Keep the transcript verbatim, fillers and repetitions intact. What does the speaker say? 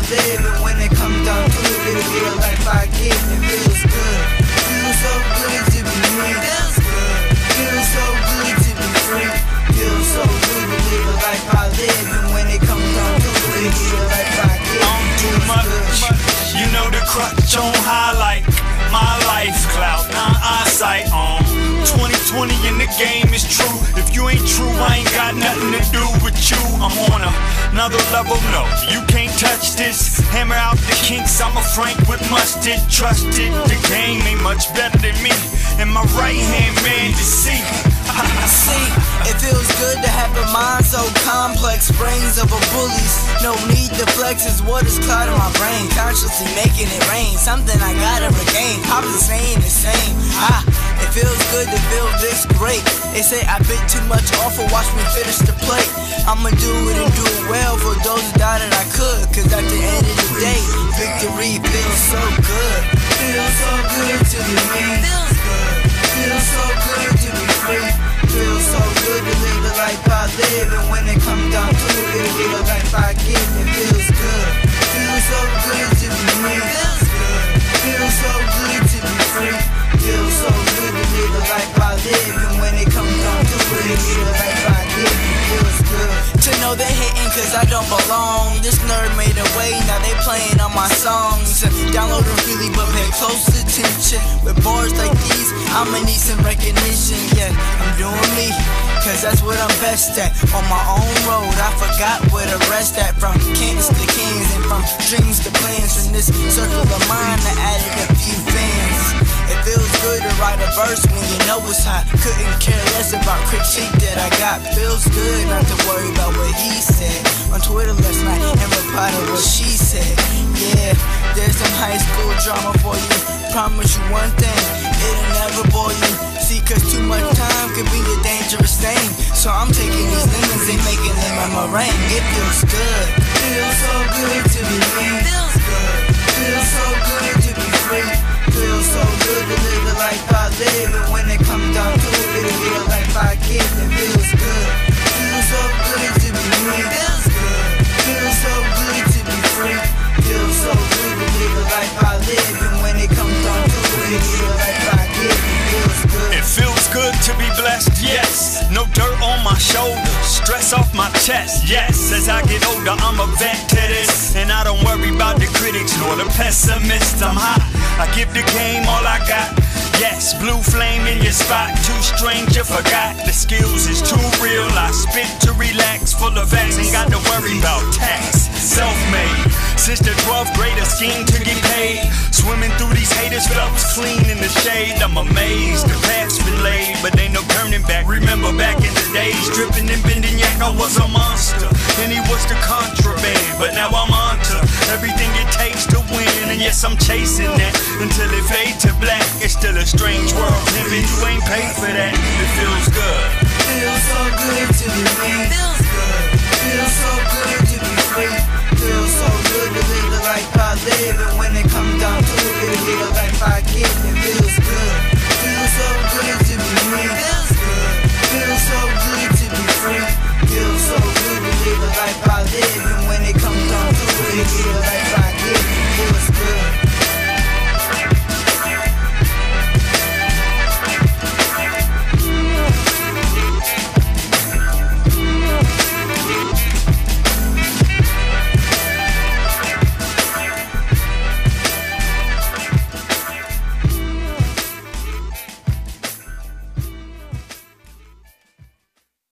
live. And when it comes down to it, it'll be the life I give. It feels good, feels so good to be me. Feels good, feels so good to be free. Feels so good to live the life I live. And when it comes down to it, it'll be the life I give. I'm too much, you know the crutch on highlight. My life cloud, now eyesight on. twenty twenty in the game is true. If you ain't true, I ain't got nothing to do with you. I'm on a, another level, no, you can't touch this. Hammer out the kinks, I'm a Frank with mustard. Trust it, the game ain't much better than me. And my right hand man to see. See, it feels good to have a mind so complex. Brains of a bullies, no need to flex is what is clouding my brain. Consciously making it rain, something I gotta regain. I'm just saying the same. Ah, it feels good to feel this great. They say I bit too much off, or watch me finish the plate. I'ma do it and do it well for those who thought that I could. Cause at the end of the day, victory feels so good. Feels so good to be me. Feels good. Feels so good to be free. Feels so good to live the life I live. And when it comes down to it, it'll be the life I give. It feels good. Feels so good to be me. Feels good. Feels so good to be free. Feels so good to live the life I live. And when it comes down to it, it'll be the life I give. It feels good to know they hating cause I don't belong. This nerd made a way, now they playing on my songs. Download them freely but pay close attention. With bars like these, I'ma need some recognition. Yeah, I'm doing me, cause that's what I'm best at. On my own road, I forgot where the rest at. From kings to kings and from dreams to plans. From this circle of mine, I added a few fans. It feels good to write a verse when you know it's hot. Couldn't care less about critique that I got. Feels good not to worry about what he said on Twitter last night and reply to what she said. Yeah, there's some high school drama for you. Promise you one thing, it'll never bore you. See, cause too much time can be a dangerous thing. So I'm taking these lemons and making them a meringue. It feels good. Feels so good to be me. Feels good. Feels so good to be free. Feels so good to live the life I live. And when it comes down to it, it'll be the life I give. It feels good. Feels so good to be me. Feels good. Feels so good to be free. Feels so good to live the life I live. And when it comes down to it, it'll be the life I give. It feels good. It feels good to be blessed, yes. No dirt on my shoulders, stress off my chest, yes. As I get older, I'm a vet to this, and I don't worry about the critics nor the pessimists. I'm hot, I give the game all I got. Yes, blue flame in your spot, too strange you forgot. The skills is too real, I spit to relax. Full of acts, ain't got to worry about tax. Self-made, since the twelfth grade, a scheme to get paid. Swimming through these haters, felt clean in the shade. I'm amazed, the path's been laid, but ain't no turning back. Remember back in the days, dripping and bending, yak, I was a monster. And he was the contraband, but now I'm onto everything it takes to win. And yes, I'm chasing that until it fades to black. It's still a strange world